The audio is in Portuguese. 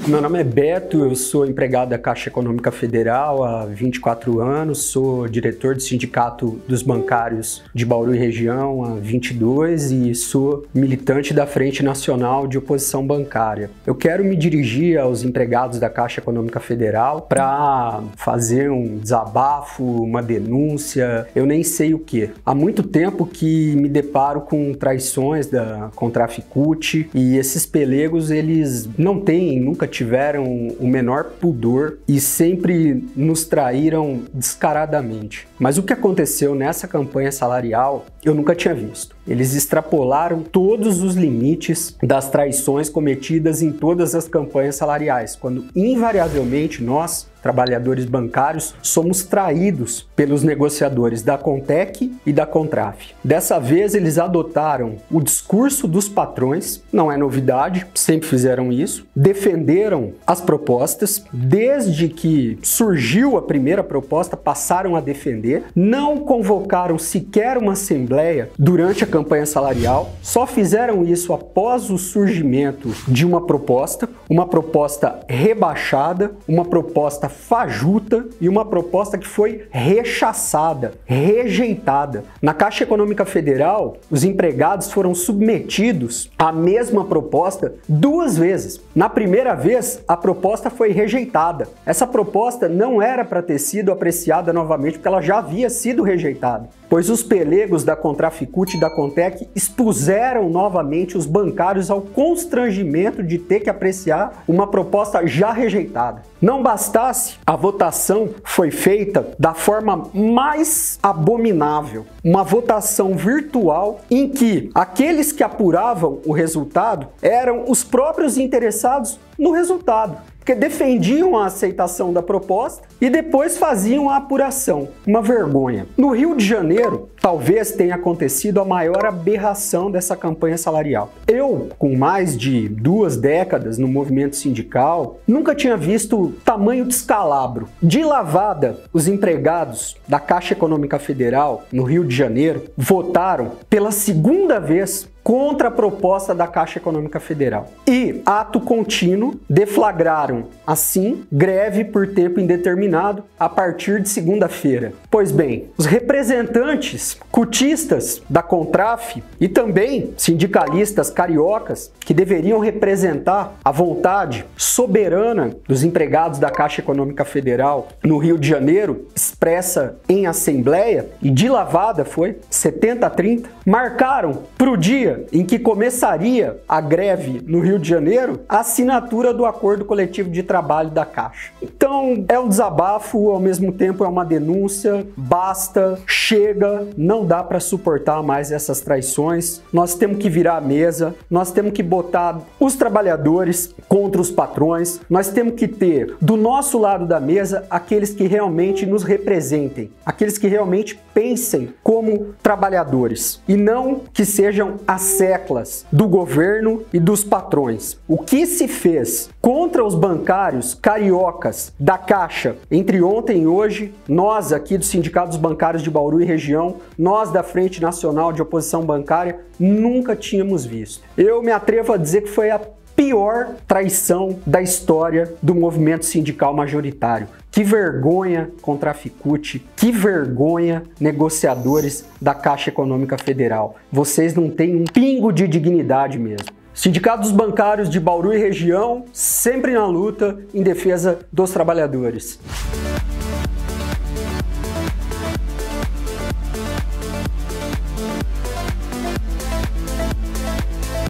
Meu nome é Beto, eu sou empregado da Caixa Econômica Federal há 24 anos, sou diretor do Sindicato dos Bancários de Bauru e região há 22 e sou militante da Frente Nacional de Oposição Bancária. Eu quero me dirigir aos empregados da Caixa Econômica Federal para fazer um desabafo, uma denúncia, eu nem sei o que. Há muito tempo que me deparo com traições da Contraficute e esses pelegos, eles nunca tiveram o menor pudor e sempre nos traíram descaradamente. Mas o que aconteceu nessa campanha salarial, eu nunca tinha visto. Eles extrapolaram todos os limites das traições cometidas em todas as campanhas salariais, quando invariavelmente nós, trabalhadores bancários, somos traídos pelos negociadores da Contec e da Contraf. Dessa vez eles adotaram o discurso dos patrões, não é novidade, sempre fizeram isso, defenderam as propostas, desde que surgiu a primeira proposta passaram a defender, não convocaram sequer uma assembleia durante a campanha salarial, só fizeram isso após o surgimento de uma proposta rebaixada, uma proposta fajuta e uma proposta que foi rechaçada, rejeitada. Na Caixa Econômica Federal, os empregados foram submetidos à mesma proposta 2 vezes. Na primeira vez, a proposta foi rejeitada. Essa proposta não era para ter sido apreciada novamente porque ela já havia sido rejeitada, pois os pelegos da Contraficute e da Contec expuseram novamente os bancários ao constrangimento de ter que apreciar uma proposta já rejeitada. Não bastasse, a votação foi feita da forma mais abominável, uma votação virtual em que aqueles que apuravam o resultado eram os próprios interessados no resultado, porque defendiam a aceitação da proposta e depois faziam a apuração. Uma vergonha. No Rio de Janeiro, talvez tenha acontecido a maior aberração dessa campanha salarial. Eu, com mais de 2 décadas no movimento sindical, nunca tinha visto tamanho descalabro. De lavada, os empregados da Caixa Econômica Federal, no Rio de Janeiro, votaram pela 2ª vez contra a proposta da Caixa Econômica Federal. E, ato contínuo, deflagraram, assim, greve por tempo indeterminado a partir de segunda-feira. Pois bem, os representantes cutistas da Contraf e também sindicalistas cariocas que deveriam representar a vontade soberana dos empregados da Caixa Econômica Federal no Rio de Janeiro, expressa em assembleia, e de lavada foi 70-30, marcaram para o dia em que começaria a greve no Rio de Janeiro a assinatura do acordo coletivo de trabalho da Caixa. Então é um desabafo, ao mesmo tempo é uma denúncia, basta, chega, não dá para suportar mais essas traições, nós temos que virar a mesa, nós temos que botar os trabalhadores contra os patrões, nós temos que ter do nosso lado da mesa aqueles que realmente nos representem, aqueles que realmente pensem como trabalhadores e não que sejam as seclas do governo e dos patrões. O que se fez contra os bancários cariocas da Caixa entre ontem e hoje, nós aqui do Sindicato dos Bancários de Bauru e região, nós da Frente Nacional de Oposição Bancária, nunca tínhamos visto. Eu me atrevo a dizer que foi a pior traição da história do movimento sindical majoritário. Que vergonha, Contraficute, que vergonha, negociadores da Caixa Econômica Federal. Vocês não têm um pingo de dignidade mesmo. Sindicato dos Bancários de Bauru e região, sempre na luta em defesa dos trabalhadores.